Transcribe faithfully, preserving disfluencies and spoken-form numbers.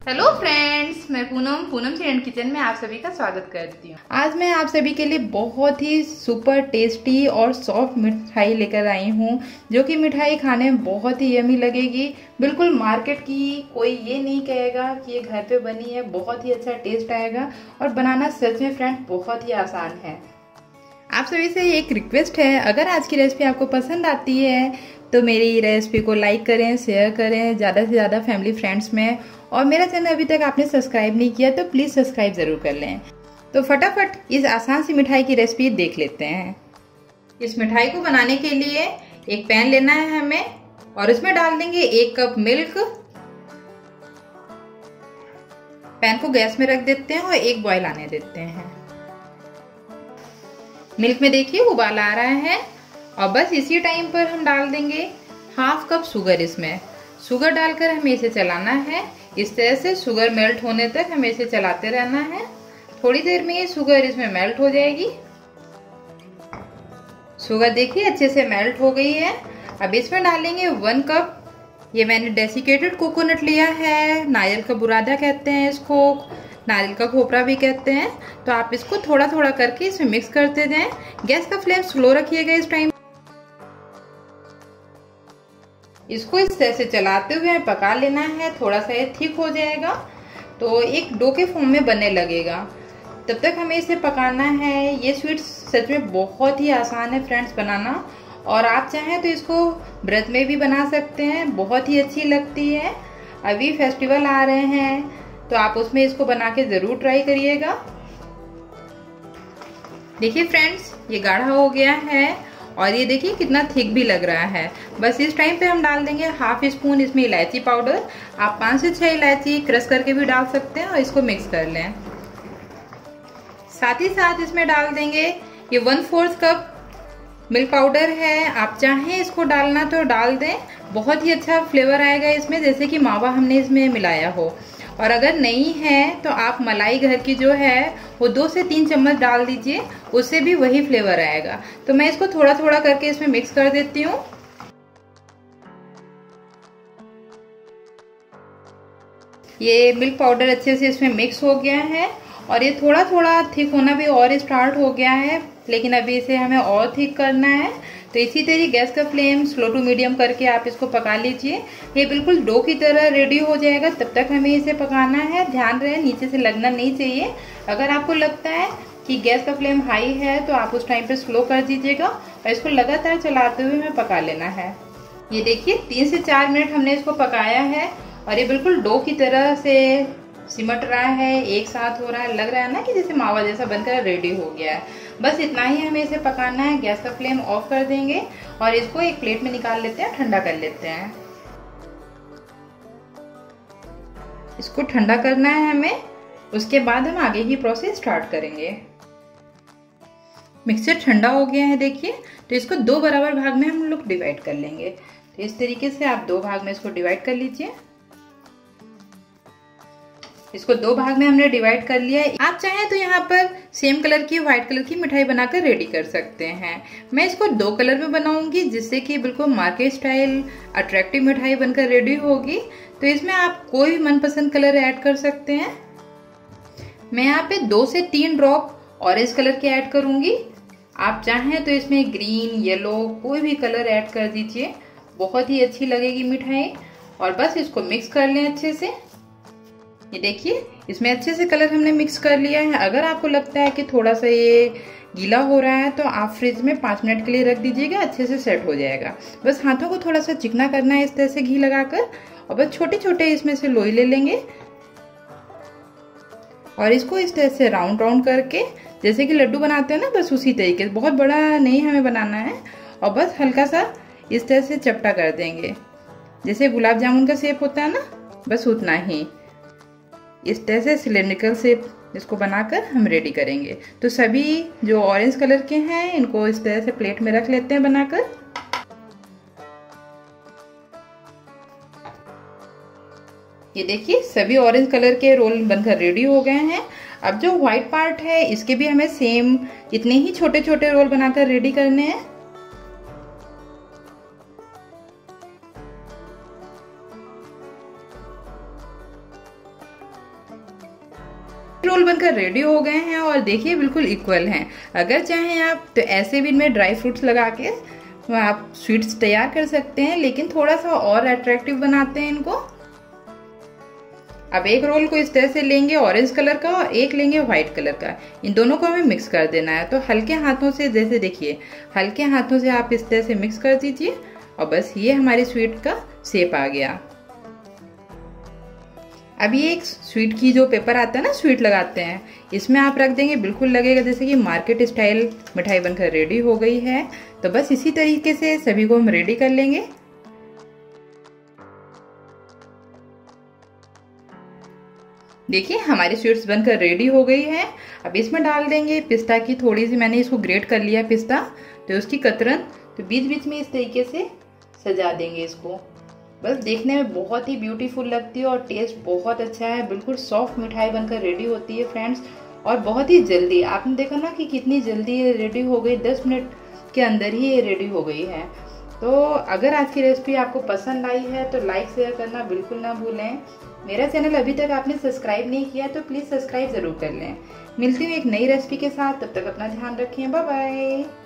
Hello friends, मैं पूनम पूनम सी and kitchen में आप सभी का स्वागत करती हूँ। आज मैं आप सभी के लिए बहुत ही सुपर टेस्टी और सॉफ्ट मिठाई लेकर आई हूँ, जो कि मिठाई खाने में बहुत ही यमी लगेगी। बिल्कुल मार्केट की, कोई ये नहीं कहेगा कि ये घर पे बनी है। बहुत ही अच्छा टेस्ट आएगा और बनाना सच में फ्रेंड्स बहुत ही आसान है। आप सभी से एक रिक्वेस्ट है, अगर आज की रेसिपी आपको पसंद आती है तो मेरी रेसिपी को लाइक करें, शेयर करें ज़्यादा से ज़्यादा फैमिली फ्रेंड्स में। और मेरा चैनल अभी तक आपने सब्सक्राइब नहीं किया तो प्लीज़ सब्सक्राइब ज़रूर कर लें। तो फटाफट इस आसान सी मिठाई की रेसिपी देख लेते हैं। इस मिठाई को बनाने के लिए एक पैन लेना है हमें और इसमें डाल देंगे एक कप मिल्क। पैन को गैस में रख देते हैं और एक बॉईल आने देते हैं। मिल्क में देखिए उबाल आ रहा है और बस इसी टाइम पर हम डाल देंगे हाफ कप शुगर। इसमें शुगर डालकर हमें इसे चलाना है। इस तरह से शुगर मेल्ट होने तक हमें इसे चलाते रहना है। थोड़ी देर में ये शुगर इसमें मेल्ट हो जाएगी। शुगर देखिए अच्छे से मेल्ट हो गई है। अब इसमें डालेंगे वन कप, ये मैंने डेसिकेटेड कोकोनट लिया है। नारियल का बुरादा कहते हैं इसको, नारियल का खोपरा भी कहते हैं। तो आप इसको थोड़ा थोड़ा करके इसमें मिक्स करते जाएं। गैस का फ्लेम स्लो रखिएगा इस टाइम। इसको इस तरह से चलाते हुए पका लेना है। थोड़ा सा ये थिक हो जाएगा तो एक डो के फॉर्म में बनने लगेगा, तब तक हमें इसे पकाना है। ये स्वीट सच में बहुत ही आसान है फ्रेंड्स बनाना, और आप चाहें तो इसको व्रत में भी बना सकते हैं, बहुत ही अच्छी लगती है। अभी फेस्टिवल आ रहे हैं तो आप उसमें इसको बना के जरूर ट्राई करिएगा। देखिए फ्रेंड्स, ये गाढ़ा हो गया है और ये देखिए कितना थिक भी लग रहा है। बस इस टाइम पे हम डाल देंगे हाफ स्पून इसमें इलायची पाउडर। आप पाँच से छह इलायची क्रश करके भी डाल सकते हैं और इसको मिक्स कर लें। साथ ही साथ इसमें डाल देंगे ये one fourth cup milk powder है। आप चाहें इसको डालना तो डाल दें, बहुत ही अच्छा फ्लेवर आएगा इसमें, जैसे कि मावा हमने इसमें मिलाया हो। और अगर नहीं है तो आप मलाई घर की जो है वो दो से तीन चम्मच डाल दीजिए, उससे भी वही फ्लेवर आएगा। तो मैं इसको थोड़ा थोड़ा करके इसमें मिक्स कर देती हूँ। ये मिल्क पाउडर अच्छे से इसमें मिक्स हो गया है और ये थोड़ा थोड़ा थिक होना भी और स्टार्ट हो गया है, लेकिन अभी इसे हमें और थिक करना है। तो इसी तरह गैस का फ्लेम स्लो टू मीडियम करके आप इसको पका लीजिए। ये बिल्कुल डो की तरह रेडी हो जाएगा, तब तक हमें इसे पकाना है। ध्यान रहे नीचे से लगना नहीं चाहिए। अगर आपको लगता है कि गैस का फ्लेम हाई है तो आप उस टाइम पे स्लो कर दीजिएगा और इसको लगातार चलाते हुए हमें पका लेना है। ये देखिए तीन से चार मिनट हमने इसको पकाया है और ये बिल्कुल डो की तरह से सिमट रहा है, एक साथ हो रहा है। लग रहा है ना कि जैसे मावा जैसा बनकर रेडी हो गया है। बस इतना ही हमें इसे पकाना है। गैस का फ्लेम ऑफ कर देंगे और इसको एक प्लेट में निकाल लेते हैं, ठंडा कर लेते हैं। इसको ठंडा करना है हमें, उसके बाद हम आगे की प्रोसेस स्टार्ट करेंगे। मिक्सचर ठंडा हो गया है देखिए, तो इसको दो बराबर भाग में हम लोग डिवाइड कर लेंगे। तो इस तरीके से आप दो भाग में इसको डिवाइड कर लीजिए। इसको दो भाग में हमने डिवाइड कर लिया है। आप चाहें तो यहाँ पर सेम कलर की व्हाइट कलर की मिठाई बनाकर रेडी कर सकते हैं। मैं इसको दो कलर में बनाऊंगी, जिससे कि बिल्कुल मार्केट स्टाइल अट्रैक्टिव मिठाई बनकर रेडी होगी। तो इसमें आप कोई मनपसंद कलर ऐड कर सकते हैं। मैं यहाँ पे दो से तीन ड्रॉप ऑरेंज कलर के ऐड करूंगी। आप चाहें तो इसमें ग्रीन, येलो कोई भी कलर ऐड कर दीजिए, बहुत ही अच्छी लगेगी मिठाई। और बस इसको मिक्स कर लें अच्छे से। ये देखिए इसमें अच्छे से कलर हमने मिक्स कर लिया है। अगर आपको लगता है कि थोड़ा सा ये गीला हो रहा है तो आप फ्रिज में पाँच मिनट के लिए रख दीजिएगा, अच्छे से सेट हो जाएगा। बस हाथों को थोड़ा सा चिकना करना है इस तरह से घी लगाकर, और बस छोटे छोटे इसमें से लोई ले लेंगे और इसको इस तरह से राउंड राउंड करके, जैसे कि लड्डू बनाते हैं ना, बस उसी तरीके से। बहुत बड़ा नहीं हमें बनाना है और बस हल्का सा इस तरह से चपटा कर देंगे, जैसे गुलाब जामुन का शेप होता है ना, बस उतना ही। इस तरह से सिलेंड्रिकल शेप इसको बनाकर हम रेडी करेंगे। तो सभी जो ऑरेंज कलर के हैं इनको इस तरह से प्लेट में रख लेते हैं बनाकर। ये देखिए सभी ऑरेंज कलर के रोल बनकर रेडी हो गए हैं। अब जो व्हाइट पार्ट है इसके भी हमें सेम इतने ही छोटे छोटे रोल बनाकर रेडी करने हैं। रोल बनकर रेडी हो गए हैं और देखिए बिल्कुल इक्वल हैं। अगर चाहें आप तो ऐसे भी इनमें ड्राई फ्रूट्स लगा के आप स्वीट्स तैयार कर सकते हैं, लेकिन थोड़ा सा और अट्रैक्टिव बनाते हैं इनको। अब एक रोल को इस तरह से लेंगे ऑरेंज कलर का और एक लेंगे व्हाइट कलर का। इन दोनों को हमें मिक्स कर देना है। तो हल्के हाथों से, जैसे देखिए हल्के हाथों से आप इस तरह से मिक्स कर दीजिए और बस ये हमारी स्वीट का शेप आ गया। अब ये एक स्वीट की जो पेपर आता है ना, स्वीट लगाते हैं, इसमें आप रख देंगे, बिल्कुल लगेगा जैसे कि मार्केट स्टाइल मिठाई बनकर रेडी हो गई है। तो बस इसी तरीके से सभी को हम रेडी कर लेंगे। देखिए हमारी स्वीट्स बनकर रेडी हो गई है। अब इसमें डाल देंगे पिस्ता की थोड़ी सी, मैंने इसको ग्रेट कर लिया पिस्ता, तो उसकी कतरन। तो बीच बीच में इस तरीके से सजा देंगे इसको। बस देखने में बहुत ही ब्यूटीफुल लगती है और टेस्ट बहुत अच्छा है। बिल्कुल सॉफ्ट मिठाई बनकर रेडी होती है फ्रेंड्स, और बहुत ही जल्दी। आपने देखा ना कि कितनी जल्दी ये रेडी हो गई, दस मिनट के अंदर ही ये रेडी हो गई है। तो अगर आज की रेसिपी आपको पसंद आई है तो लाइक शेयर करना बिल्कुल ना भूलें। मेरा चैनल अभी तक आपने सब्सक्राइब नहीं किया तो प्लीज़ सब्सक्राइब ज़रूर कर लें। मिलती हूँ एक नई रेसिपी के साथ, तब तक अपना ध्यान रखें। Bye bye.